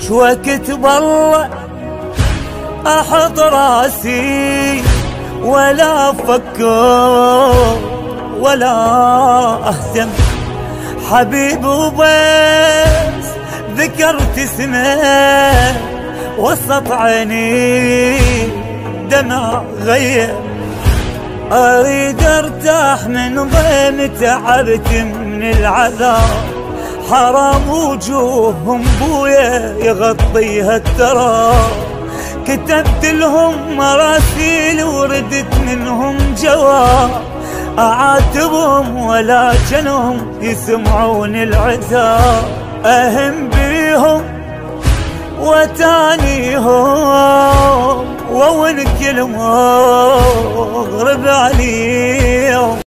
شو وقت بالله احط راسي ولا افكر ولا اهتم، حبيب وبس ذكرت اسمه وسط عيني دمع غير. اريد ارتاح من ضيم تعبت من العذاب، حرام وجوههم بويا يغطيها التراب. كتبت لهم مراسيل وردت منهم جواب، اعاتبهم ولكنهم يسمعون العتاب. اهم بيهم وتانيهم وون كلمة اغرب عليهم.